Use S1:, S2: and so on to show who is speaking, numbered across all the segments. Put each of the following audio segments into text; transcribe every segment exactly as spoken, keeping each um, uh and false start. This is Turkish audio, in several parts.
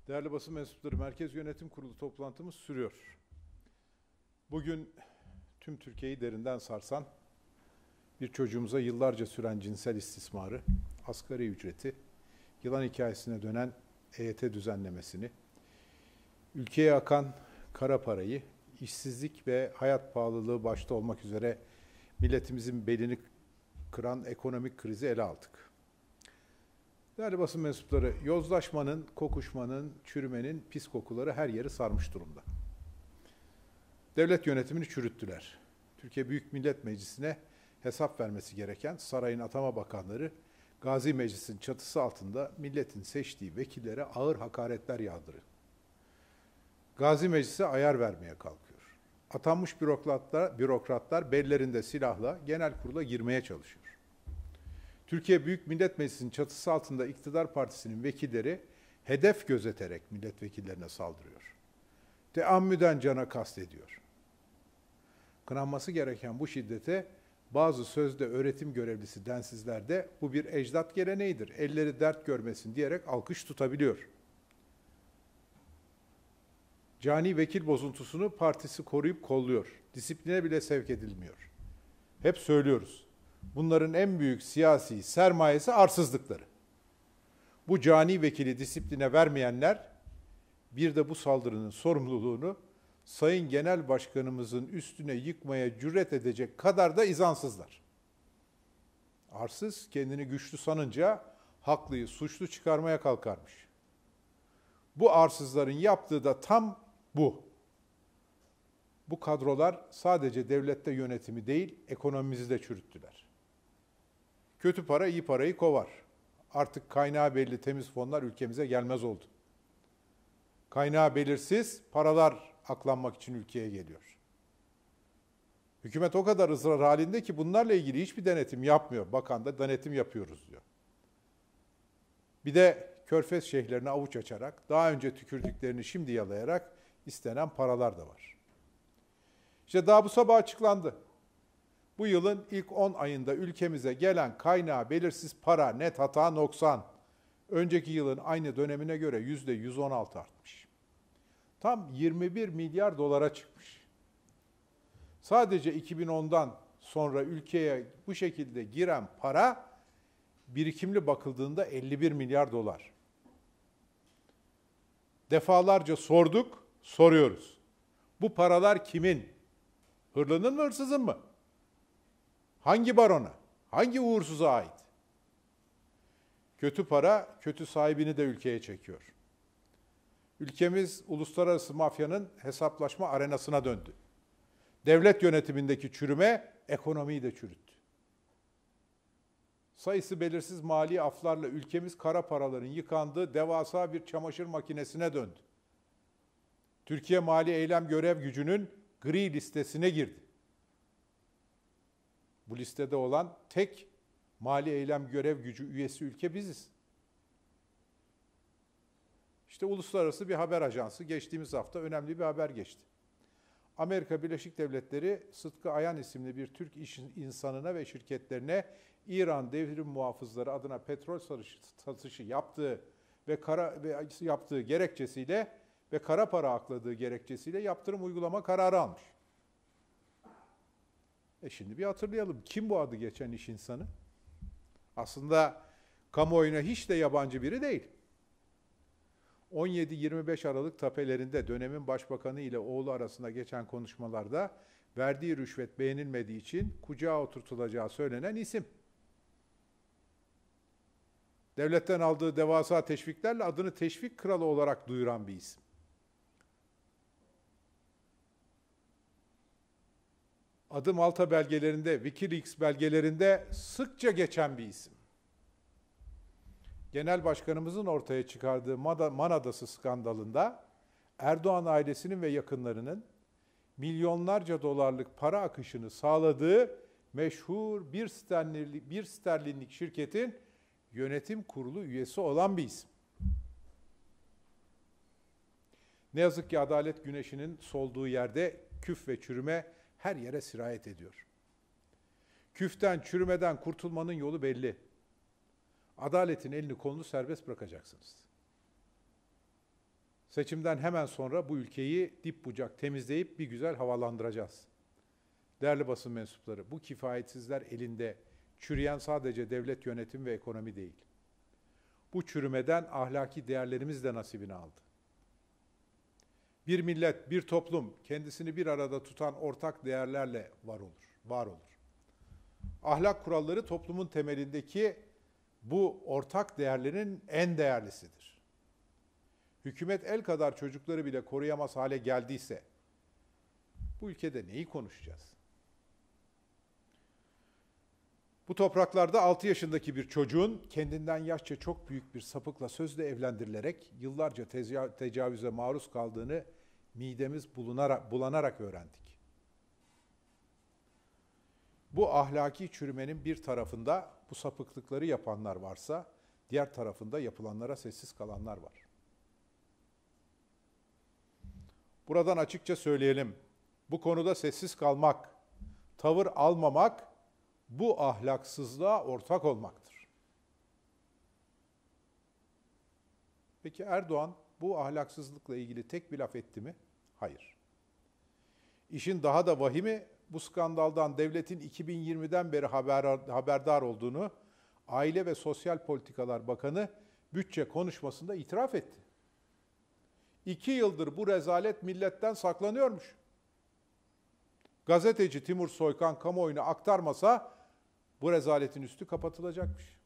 S1: Değerli basın mensupları, Merkez Yönetim Kurulu toplantımız sürüyor. Bugün tüm Türkiye'yi derinden sarsan, bir çocuğumuza yıllarca süren cinsel istismarı, asgari ücreti, yılan hikayesine dönen E Y T düzenlemesini, ülkeye akan kara parayı, işsizlik ve hayat pahalılığı başta olmak üzere milletimizin belini kıran ekonomik krizi ele aldık. Değerli basın mensupları, yozlaşmanın, kokuşmanın, çürümenin pis kokuları her yeri sarmış durumda. Devlet yönetimini çürüttüler. Türkiye Büyük Millet Meclisi'ne hesap vermesi gereken sarayın atama bakanları, Gazi Meclis'in çatısı altında milletin seçtiği vekillere ağır hakaretler yağdırıyor. Gazi Meclis'e ayar vermeye kalkıyor. Atanmış bürokratlar, bürokratlar bellerinde silahla genel kurula girmeye çalışıyor. Türkiye Büyük Millet Meclisi'nin çatısı altında iktidar partisinin vekilleri hedef gözeterek milletvekillerine saldırıyor. Teammüden cana kastediyor. Kınanması gereken bu şiddete bazı sözde öğretim görevlisi densizler de bu bir ecdat geleneğidir, elleri dert görmesin diyerek alkış tutabiliyor. Cani vekil bozuntusunu partisi koruyup kolluyor. Disipline bile sevk edilmiyor. Hep söylüyoruz. Bunların en büyük siyasi sermayesi arsızlıkları. Bu cani vekili disipline vermeyenler bir de bu saldırının sorumluluğunu Sayın Genel Başkanımızın üstüne yıkmaya cüret edecek kadar da izansızlar. Arsız kendini güçlü sanınca haklıyı suçlu çıkarmaya kalkarmış. Bu arsızların yaptığı da tam bu. Bu kadrolar sadece devlette yönetimi değil, ekonomimizi de çürüttüler. Kötü para iyi parayı kovar. Artık kaynağı belli temiz fonlar ülkemize gelmez oldu. Kaynağı belirsiz paralar aklanmak için ülkeye geliyor. Hükümet o kadar ısrar halinde ki bunlarla ilgili hiçbir denetim yapmıyor. Bakan da denetim yapıyoruz diyor. Bir de körfez şeyhlerine avuç açarak, daha önce tükürdüklerini şimdi yalayarak istenen paralar da var. İşte daha bu sabah açıklandı. Bu yılın ilk on ayında ülkemize gelen kaynağı belirsiz para, net hata noksan, önceki yılın aynı dönemine göre yüzde yüz on altı artmış. Tam yirmi bir milyar dolara çıkmış. Sadece iki bin ondan sonra ülkeye bu şekilde giren para, birikimli bakıldığında elli bir milyar dolar. Defalarca sorduk, soruyoruz. Bu paralar kimin? Hırlının mı, hırsızın mı? Hangi barona? Hangi uğursuza ait? Kötü para, kötü sahibini de ülkeye çekiyor. Ülkemiz uluslararası mafyanın hesaplaşma arenasına döndü. Devlet yönetimindeki çürüme ekonomiyi de çürüttü. Sayısı belirsiz mali aflarla ülkemiz kara paraların yıkandığı devasa bir çamaşır makinesine döndü. Türkiye Mali Eylem Görev Gücü'nün gri listesine girdi. Bu listede olan tek Mali Eylem Görev Gücü üyesi ülke biziz. İşte uluslararası bir haber ajansı geçtiğimiz hafta önemli bir haber geçti. Amerika Birleşik Devletleri, Sıtkı Ayan isimli bir Türk iş insanına ve şirketlerine İran devrim muhafızları adına petrol satışı yaptığı ve kara ve yaptığı gerekçesiyle ve kara para akladığı gerekçesiyle yaptırım uygulama kararı almış. E şimdi bir hatırlayalım. Kim bu adı geçen iş insanı? Aslında kamuoyuna hiç de yabancı biri değil. on yedi yirmi beş Aralık tapelerinde dönemin başbakanı ile oğlu arasında geçen konuşmalarda verdiği rüşvet beğenilmediği için kucağa oturtulacağı söylenen isim. Devletten aldığı devasa teşviklerle adını teşvik kralı olarak duyuran bir isim. Adı Malta belgelerinde, WikiLeaks belgelerinde sıkça geçen bir isim. Genel Başkanımızın ortaya çıkardığı Man Adası skandalında Erdoğan ailesinin ve yakınlarının milyonlarca dolarlık para akışını sağladığı meşhur bir sterlinlik, bir sterlinlik şirketin yönetim kurulu üyesi olan bir isim. Ne yazık ki adalet güneşinin solduğu yerde küf ve çürüme her yere sirayet ediyor. Küften, çürümeden kurtulmanın yolu belli. Adaletin elini kolunu serbest bırakacaksınız. Seçimden hemen sonra bu ülkeyi dip bucak temizleyip bir güzel havalandıracağız. Değerli basın mensupları, bu kifayetsizler elinde çürüyen sadece devlet yönetimi ve ekonomi değil. Bu çürümeden ahlaki değerlerimiz de nasibini aldı. Bir millet, bir toplum kendisini bir arada tutan ortak değerlerle var olur, var olur. Ahlak kuralları toplumun temelindeki bu ortak değerlerin en değerlisidir. Hükümet el kadar çocukları bile koruyamaz hale geldiyse bu ülkede neyi konuşacağız? Bu topraklarda altı yaşındaki bir çocuğun kendinden yaşça çok büyük bir sapıkla sözle evlendirilerek yıllarca tecavüze maruz kaldığını midemiz bulunarak, bulanarak öğrendik. Bu ahlaki çürümenin bir tarafında bu sapıklıkları yapanlar varsa, diğer tarafında yapılanlara sessiz kalanlar var. Buradan açıkça söyleyelim, bu konuda sessiz kalmak, tavır almamak, bu ahlaksızlığa ortak olmaktır. Peki Erdoğan bu ahlaksızlıkla ilgili tek bir laf etti mi? Hayır. İşin daha da vahimi, bu skandaldan devletin iki bin yirmiden beri haber, haberdar olduğunu Aile ve Sosyal Politikalar Bakanı bütçe konuşmasında itiraf etti. İki yıldır bu rezalet milletten saklanıyormuş. Gazeteci Timur Soykan kamuoyuna aktarmasa bu rezaletin üstü kapatılacakmış.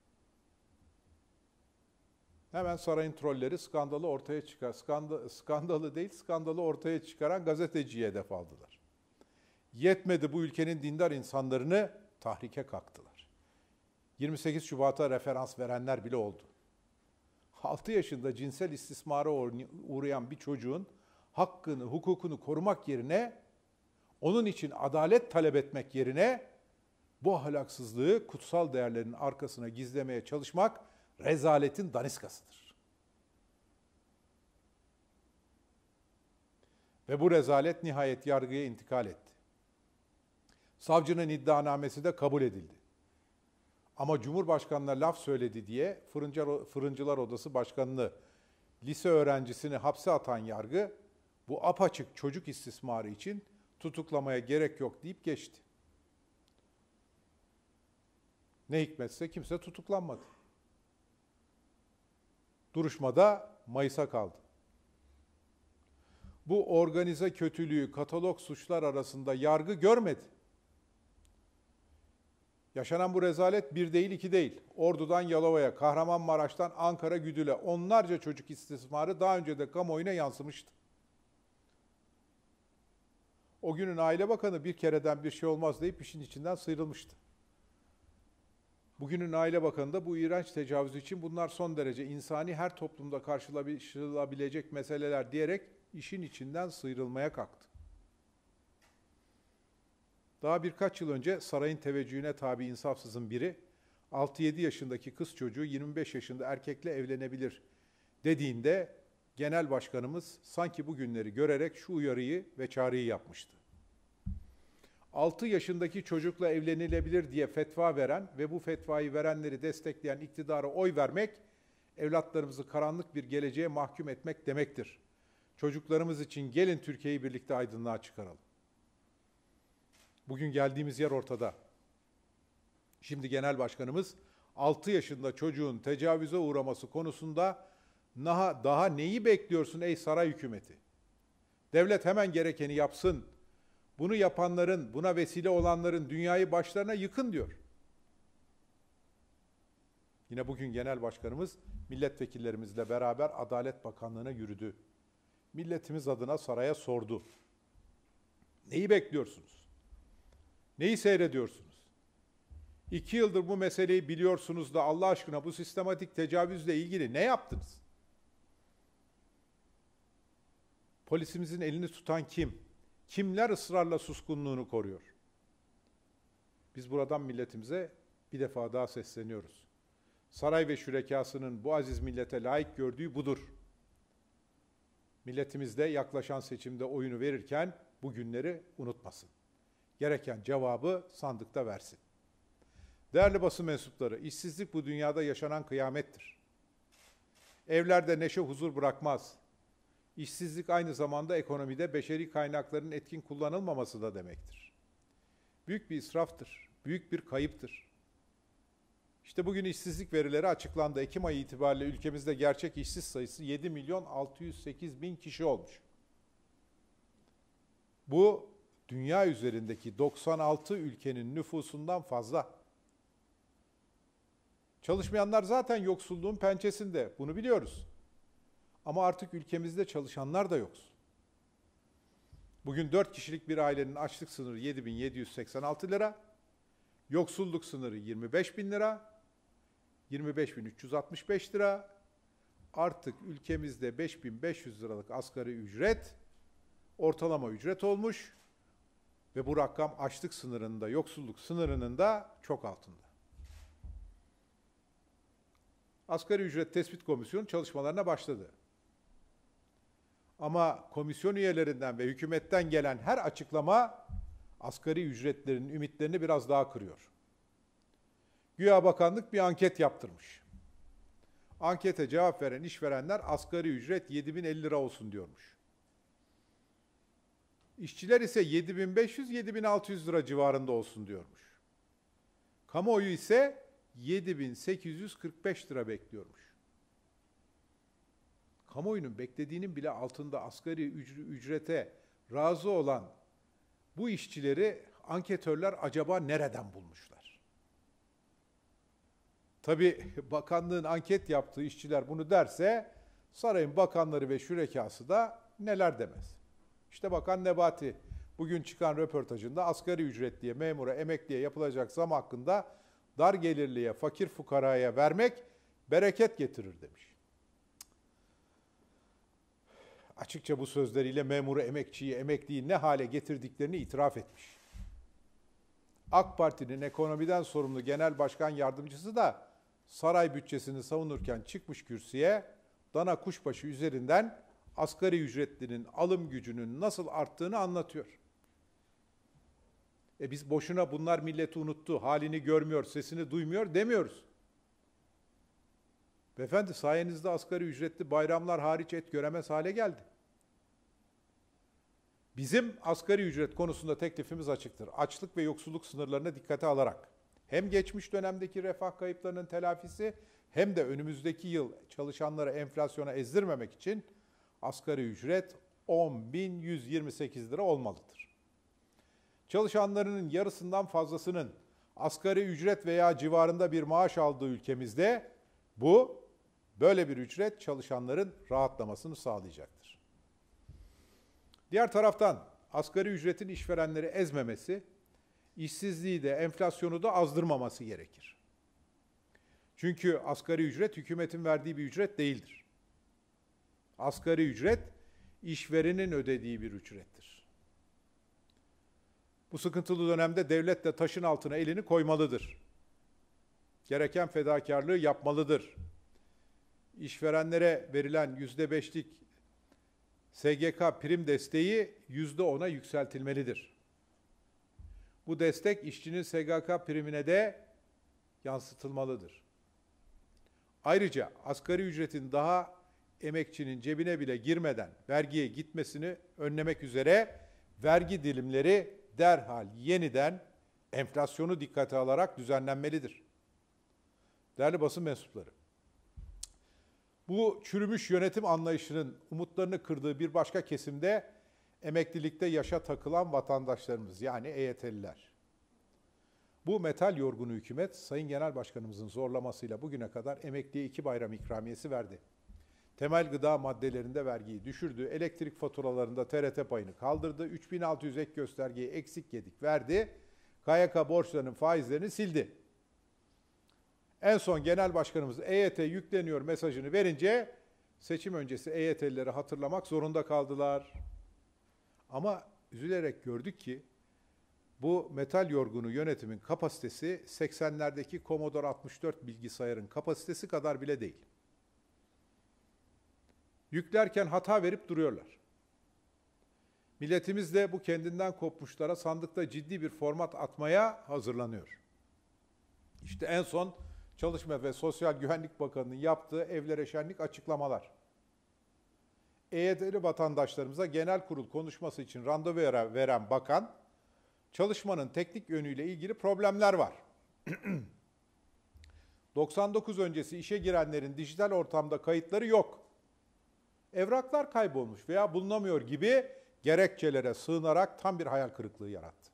S1: Hemen sarayın trolleri skandalı ortaya çıkar. Skanda, skandalı değil, skandalı ortaya çıkaran gazeteciye hedef aldılar. Yetmedi, bu ülkenin dindar insanlarını tahrike kalktılar. yirmi sekiz Şubat'a referans verenler bile oldu. altı yaşında cinsel istismara uğrayan bir çocuğun hakkını, hukukunu korumak yerine, onun için adalet talep etmek yerine bu ahlaksızlığı kutsal değerlerin arkasına gizlemeye çalışmak rezaletin daniskasıdır. Ve bu rezalet nihayet yargıya intikal etti. Savcının iddianamesi de kabul edildi. Ama Cumhurbaşkanı'na laf söyledi diye Fırıncılar Odası Başkanı'nı, lise öğrencisini hapse atan yargı, bu apaçık çocuk istismarı için tutuklamaya gerek yok deyip geçti. Ne hikmetse kimse tutuklanmadı. Duruşmada Mayıs'a kaldı. Bu organize kötülüğü katalog suçlar arasında yargı görmedi. Yaşanan bu rezalet bir değil, iki değil. Ordu'dan Yalova'ya, Kahramanmaraş'tan Ankara Güdül'e onlarca çocuk istismarı daha önce de kamuoyuna yansımıştı. O günün Aile Bakanı bir kereden bir şey olmaz deyip işin içinden sıyrılmıştı. Bugünün Aile Bakanı da bu iğrenç tecavüz için bunlar son derece insani, her toplumda karşılaşılabilecek meseleler diyerek işin içinden sıyrılmaya kalktı. Daha birkaç yıl önce sarayın teveccühüne tabi insafsızın biri, altı yedi yaşındaki kız çocuğu yirmi beş yaşında erkekle evlenebilir dediğinde Genel Başkanımız sanki bu günleri görerek şu uyarıyı ve çağrıyı yapmıştı. altı yaşındaki çocukla evlenilebilir diye fetva veren ve bu fetvayı verenleri destekleyen iktidara oy vermek, evlatlarımızı karanlık bir geleceğe mahkum etmek demektir. Çocuklarımız için gelin Türkiye'yi birlikte aydınlığa çıkaralım. Bugün geldiğimiz yer ortada. Şimdi Genel Başkanımız altı yaşında çocuğun tecavüze uğraması konusunda daha, daha neyi bekliyorsun ey saray hükümeti? Devlet hemen gerekeni yapsın. Bunu yapanların, buna vesile olanların dünyayı başlarına yıkın diyor. Yine bugün Genel Başkanımız milletvekillerimizle beraber Adalet Bakanlığı'na yürüdü. Milletimiz adına saraya sordu. Neyi bekliyorsunuz? Neyi seyrediyorsunuz? İki yıldır bu meseleyi biliyorsunuz da Allah aşkına bu sistematik tecavüzle ilgili ne yaptınız? Polisimizin elini tutan kim? Kimler ısrarla suskunluğunu koruyor? Biz buradan milletimize bir defa daha sesleniyoruz. Saray ve şürekasının bu aziz millete layık gördüğü budur. Milletimiz de yaklaşan seçimde oyunu verirken bu günleri unutmasın. Gereken cevabı sandıkta versin. Değerli basın mensupları, işsizlik bu dünyada yaşanan kıyamettir. Evlerde neşe huzur bırakmaz. İşsizlik aynı zamanda ekonomide beşeri kaynakların etkin kullanılmaması da demektir. Büyük bir israftır, büyük bir kayıptır. İşte bugün işsizlik verileri açıklandı. Ekim ayı itibariyle ülkemizde gerçek işsiz sayısı yedi milyon altı yüz sekiz bin kişi olmuş. Bu dünya üzerindeki doksan altı ülkenin nüfusundan fazla. Çalışmayanlar zaten yoksulluğun pençesinde, bunu biliyoruz. Ama artık ülkemizde çalışanlar da yoksul. Bugün dört kişilik bir ailenin açlık sınırı yedi bin yedi yüz seksen altı lira, yoksulluk sınırı yirmi beş bin lira, yirmi beş bin üç yüz altmış beş lira, artık ülkemizde beş bin beş yüz liralık asgari ücret, ortalama ücret olmuş ve bu rakam açlık sınırında, yoksulluk sınırının da çok altında. Asgari Ücret Tespit Komisyonu çalışmalarına başladı. Ama komisyon üyelerinden ve hükümetten gelen her açıklama asgari ücretlerin ümitlerini biraz daha kırıyor. Güya bakanlık bir anket yaptırmış. Ankete cevap veren işverenler asgari ücret yedi bin elli lira olsun diyormuş. İşçiler ise yedi bin beş yüz yedi bin altı yüz lira civarında olsun diyormuş. Kamuoyu ise yedi bin sekiz yüz kırk beş lira bekliyormuş. Kamuoyunun beklediğinin bile altında asgari ücrete razı olan bu işçileri anketörler acaba nereden bulmuşlar? Tabii bakanlığın anket yaptığı işçiler bunu derse sarayın bakanları ve şürekası da neler demez. İşte Bakan Nebati bugün çıkan röportajında asgari ücretliye, memura, emekliye yapılacak zam hakkında dar gelirliye, fakir fukaraya vermek bereket getirir demiş. Açıkça bu sözleriyle memuru, emekçiyi, emekliyi ne hale getirdiklerini itiraf etmiş. AK Parti'nin ekonomiden sorumlu genel başkan yardımcısı da saray bütçesini savunurken çıkmış kürsüye dana kuşbaşı üzerinden asgari ücretlinin alım gücünün nasıl arttığını anlatıyor. E biz boşuna bunlar milleti unuttu, halini görmüyor, sesini duymuyor demiyoruz. Beyefendi sayenizde asgari ücretli bayramlar hariç et göremez hale geldi. Bizim asgari ücret konusunda teklifimiz açıktır. Açlık ve yoksulluk sınırlarına dikkate alarak hem geçmiş dönemdeki refah kayıplarının telafisi hem de önümüzdeki yıl çalışanları enflasyona ezdirmemek için asgari ücret on bin yüz yirmi sekiz lira olmalıdır. Çalışanlarının yarısından fazlasının asgari ücret veya civarında bir maaş aldığı ülkemizde bu, böyle bir ücret çalışanların rahatlamasını sağlayacaktır. Diğer taraftan asgari ücretin işverenleri ezmemesi, işsizliği de enflasyonu da azdırmaması gerekir. Çünkü asgari ücret hükümetin verdiği bir ücret değildir. Asgari ücret işverenin ödediği bir ücrettir. Bu sıkıntılı dönemde devlet de taşın altına elini koymalıdır. Gereken fedakarlığı yapmalıdır. İşverenlere verilen yüzde beşlik S G K prim desteği yüzde ona yükseltilmelidir. Bu destek işçinin S G K primine de yansıtılmalıdır. Ayrıca asgari ücretin daha emekçinin cebine bile girmeden vergiye gitmesini önlemek üzere vergi dilimleri derhal yeniden enflasyonu dikkate alarak düzenlenmelidir. Değerli basın mensupları, bu çürümüş yönetim anlayışının umutlarını kırdığı bir başka kesimde emeklilikte yaşa takılan vatandaşlarımız, yani E Y T'liler. Bu metal yorgunu hükümet, Sayın Genel Başkanımızın zorlamasıyla bugüne kadar emekliye iki bayram ikramiyesi verdi. Temel gıda maddelerinde vergiyi düşürdü, elektrik faturalarında T R T payını kaldırdı, üç bin altı yüz ek göstergeyi eksik yedik verdi, K Y K borçlarının faizlerini sildi. En son Genel Başkanımız E Y T yükleniyor mesajını verince seçim öncesi E Y T'lileri hatırlamak zorunda kaldılar. Ama üzülerek gördük ki bu metal yorgunu yönetimin kapasitesi seksenlerdeki Commodore altmış dört bilgisayarın kapasitesi kadar bile değil. Yüklerken hata verip duruyorlar. Milletimiz de bu kendinden kopmuşlara sandıkta ciddi bir format atmaya hazırlanıyor. İşte en son Çalışma ve Sosyal Güvenlik Bakanı'nın yaptığı evlere şenlik açıklamalar. E Y T'li vatandaşlarımıza genel kurul konuşması için randevu veren bakan, çalışmanın teknik yönüyle ilgili problemler var. doksan dokuz öncesi işe girenlerin dijital ortamda kayıtları yok. Evraklar kaybolmuş veya bulunamıyor gibi gerekçelere sığınarak tam bir hayal kırıklığı yarattı.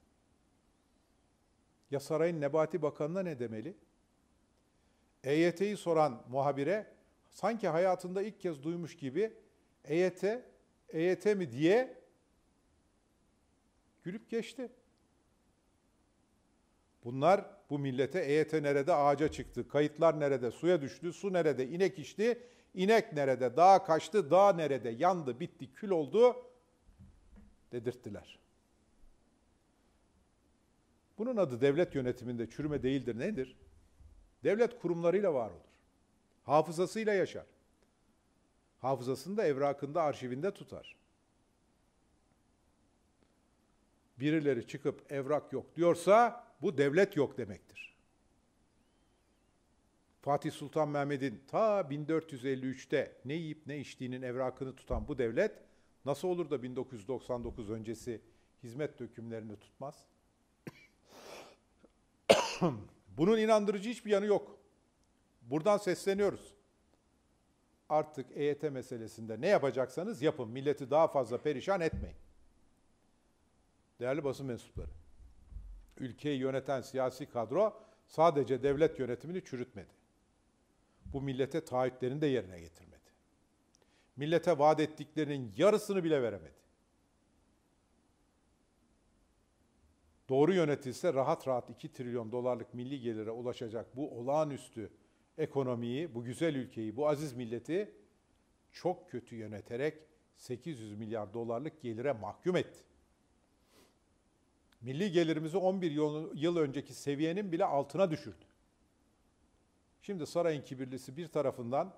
S1: Ya sarayın Nebati Bakanı'na ne demeli? E Y T'yi soran muhabire sanki hayatında ilk kez duymuş gibi E Y T, E Y T mi diye gülüp geçti. Bunlar bu millete E Y T nerede ağaca çıktı, kayıtlar nerede suya düştü, su nerede inek içti, inek nerede dağa kaçtı, dağ nerede yandı, bitti, kül oldu dedirttiler. Bunun adı devlet yönetiminde çürüme değildir. Nedir? Devlet kurumlarıyla var olur. Hafızasıyla yaşar. Hafızasını da evrakında, arşivinde tutar. Birileri çıkıp evrak yok diyorsa bu devlet yok demektir. Fatih Sultan Mehmet'in ta bin dört yüz elli üçte ne yiyip ne içtiğinin evrakını tutan bu devlet nasıl olur da bin dokuz yüz doksan dokuz öncesi hizmet dökümlerini tutmaz? Bunun inandırıcı hiçbir yanı yok. Buradan sesleniyoruz. Artık E Y T meselesinde ne yapacaksanız yapın. Milleti daha fazla perişan etmeyin. Değerli basın mensupları, ülkeyi yöneten siyasi kadro sadece devlet yönetimini çürütmedi. Bu millete taahhütlerini de yerine getirmedi. Millete vaat ettiklerinin yarısını bile veremedi. Doğru yönetilse rahat rahat iki trilyon dolarlık milli gelire ulaşacak bu olağanüstü ekonomiyi, bu güzel ülkeyi, bu aziz milleti çok kötü yöneterek sekiz yüz milyar dolarlık gelire mahkum etti. Milli gelirimizi on bir yıl önceki seviyenin bile altına düşürdü. Şimdi sarayın kibirlisi bir tarafından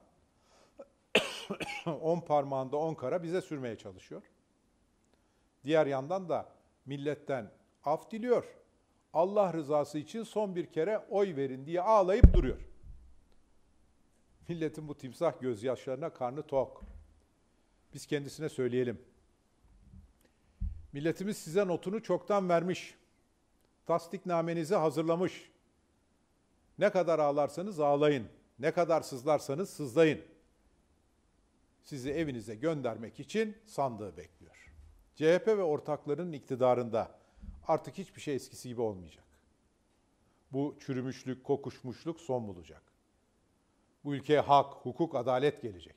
S1: on parmağında on kara bize sürmeye çalışıyor. Diğer yandan da milletten af diliyor. Allah rızası için son bir kere oy verin diye ağlayıp duruyor. Milletin bu timsah gözyaşlarına karnı tok. Biz kendisine söyleyelim. Milletimiz size notunu çoktan vermiş. Tasdiknamenizi hazırlamış. Ne kadar ağlarsanız ağlayın. Ne kadar sızlarsanız sızlayın. Sizi evinize göndermek için sandığı bekliyor. C H P ve ortaklarının iktidarında artık hiçbir şey eskisi gibi olmayacak. Bu çürümüşlük, kokuşmuşluk son bulacak. Bu ülkeye hak, hukuk, adalet gelecek.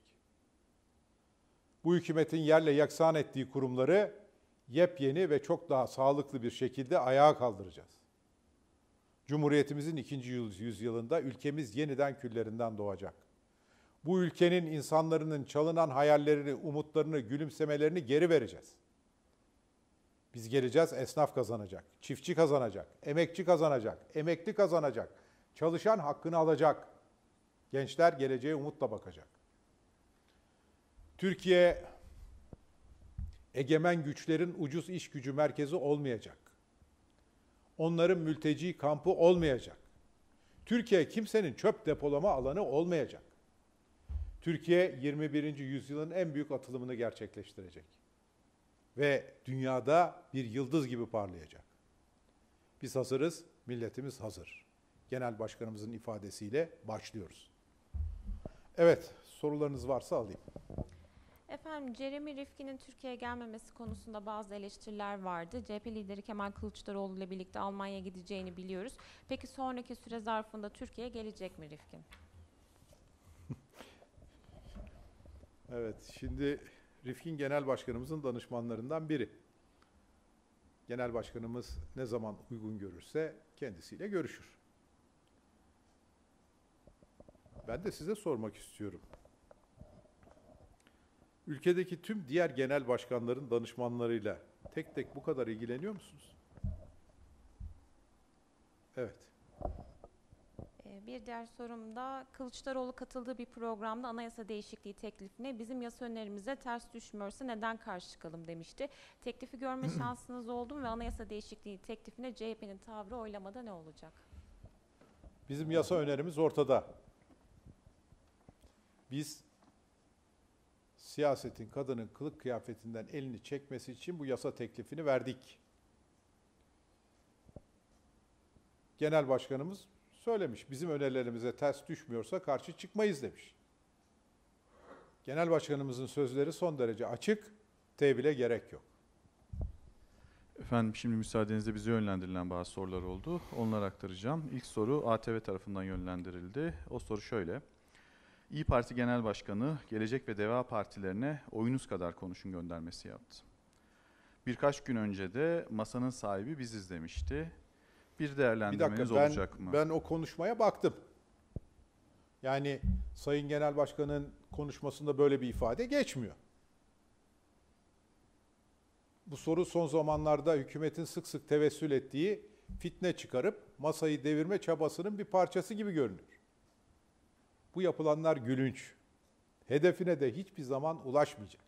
S1: Bu hükümetin yerle yaksan ettiği kurumları yepyeni ve çok daha sağlıklı bir şekilde ayağa kaldıracağız. Cumhuriyetimizin ikinci yüzyılında ülkemiz yeniden küllerinden doğacak. Bu ülkenin insanların çalınan hayallerini, umutlarını, gülümsemelerini geri vereceğiz. Biz geleceğiz, esnaf kazanacak, çiftçi kazanacak, emekçi kazanacak, emekli kazanacak, çalışan hakkını alacak. Gençler geleceğe umutla bakacak. Türkiye, egemen güçlerin ucuz iş gücü merkezi olmayacak. Onların mülteci kampı olmayacak. Türkiye kimsenin çöp depolama alanı olmayacak. Türkiye yirmi birinci yüzyılın en büyük atılımını gerçekleştirecek. Ve dünyada bir yıldız gibi parlayacak. Biz hazırız, milletimiz hazır. Genel Başkanımızın ifadesiyle başlıyoruz. Evet, sorularınız varsa alayım.
S2: Efendim, Jeremy Rifkin'in Türkiye'ye gelmemesi konusunda bazı eleştiriler vardı. C H P lideri Kemal Kılıçdaroğlu ile birlikte Almanya'ya gideceğini biliyoruz. Peki sonraki süre zarfında Türkiye'ye gelecek mi Rifkin?
S1: Evet, şimdi Rifkin Genel Başkanımızın danışmanlarından biri. Genel Başkanımız ne zaman uygun görürse kendisiyle görüşür. Ben de size sormak istiyorum. Ülkedeki tüm diğer genel başkanların danışmanlarıyla tek tek bu kadar ilgileniyor musunuz? Evet.
S2: Bir diğer sorum da Kılıçdaroğlu katıldığı bir programda anayasa değişikliği teklifine bizim yasa önerimize ters düşmüyorsa neden karşı çıkalım demişti. Teklifi görme şansınız oldu mu ve anayasa değişikliği teklifine C H P'nin tavrı oylamada ne olacak?
S1: Bizim yasa önerimiz ortada. Biz siyasetin kadının kılık kıyafetinden elini çekmesi için bu yasa teklifini verdik. Genel Başkanımız söylemiş, bizim önerilerimize ters düşmüyorsa karşı çıkmayız demiş. Genel Başkanımızın sözleri son derece açık, tevhile gerek yok.
S3: Efendim şimdi müsaadenizle bize yönlendirilen bazı sorular oldu. Onları aktaracağım. İlk soru A T V tarafından yönlendirildi. O soru şöyle. İYİ Parti Genel Başkanı Gelecek ve Deva Partilerine oyunuz kadar konuşun göndermesi yaptı. Birkaç gün önce de masanın sahibi biziz demişti. Bir
S1: Bir
S3: değerlendirmeniz
S1: dakika, ben,
S3: olacak mı?
S1: ben o konuşmaya baktım. Yani Sayın Genel Başkan'ın konuşmasında böyle bir ifade geçmiyor. Bu soru son zamanlarda hükümetin sık sık tevessül ettiği fitne çıkarıp masayı devirme çabasının bir parçası gibi görünüyor. Bu yapılanlar gülünç. Hedefine de hiçbir zaman ulaşmayacak.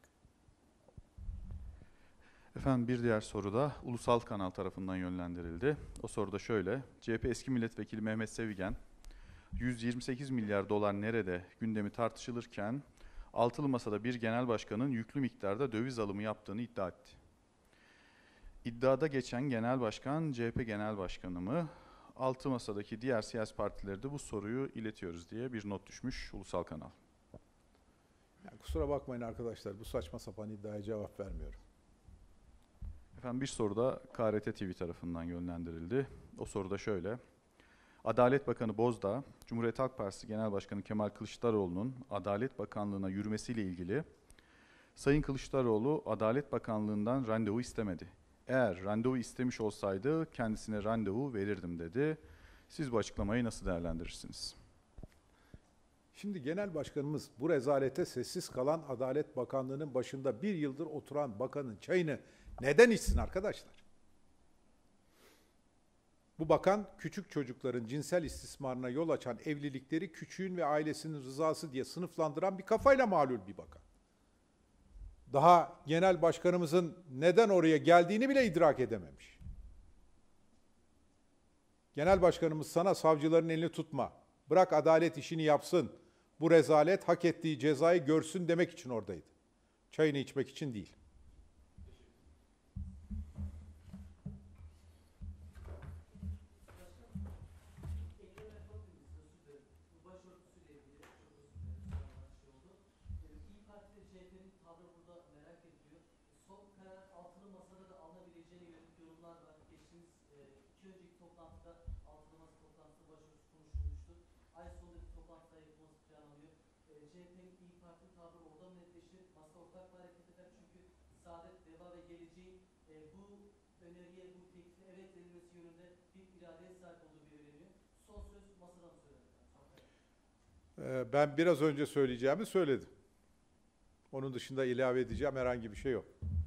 S3: Efendim bir diğer soru da Ulusal Kanal tarafından yönlendirildi. O soru da şöyle. C H P eski milletvekili Mehmet Sevigen, yüz yirmi sekiz milyar dolar nerede gündemi tartışılırken altılı masada bir genel başkanın yüklü miktarda döviz alımı yaptığını iddia etti. İddiada geçen genel başkan C H P Genel Başkanı mı? Altı masadaki diğer siyasi partilere de bu soruyu iletiyoruz diye bir not düşmüş Ulusal Kanal.
S1: Yani kusura bakmayın arkadaşlar, bu saçma sapan iddiaya cevap vermiyorum.
S3: Efendim bir soru da K R T T V tarafından yönlendirildi. O soru da şöyle. Adalet Bakanı Bozdağ, Cumhuriyet Halk Partisi Genel Başkanı Kemal Kılıçdaroğlu'nun Adalet Bakanlığı'na yürümesiyle ilgili Sayın Kılıçdaroğlu Adalet Bakanlığı'ndan randevu istemedi. Eğer randevu istemiş olsaydı kendisine randevu verirdim dedi. Siz bu açıklamayı nasıl değerlendirirsiniz?
S1: Şimdi Genel Başkanımız bu rezalete sessiz kalan Adalet Bakanlığı'nın başında bir yıldır oturan bakanın çayını neden içsin arkadaşlar? Bu bakan küçük çocukların cinsel istismarına yol açan evlilikleri küçüğün ve ailesinin rızası diye sınıflandıran bir kafayla malul bir bakan. Daha Genel Başkanımızın neden oraya geldiğini bile idrak edememiş. Genel Başkanımız sana savcıların elini tutma, bırak adalet işini yapsın, bu rezalet hak ettiği cezayı görsün demek için oradaydı. Çayını içmek için değil. Ben biraz önce söyleyeceğimi söyledim. Onun dışında ilave edeceğim herhangi bir şey yok.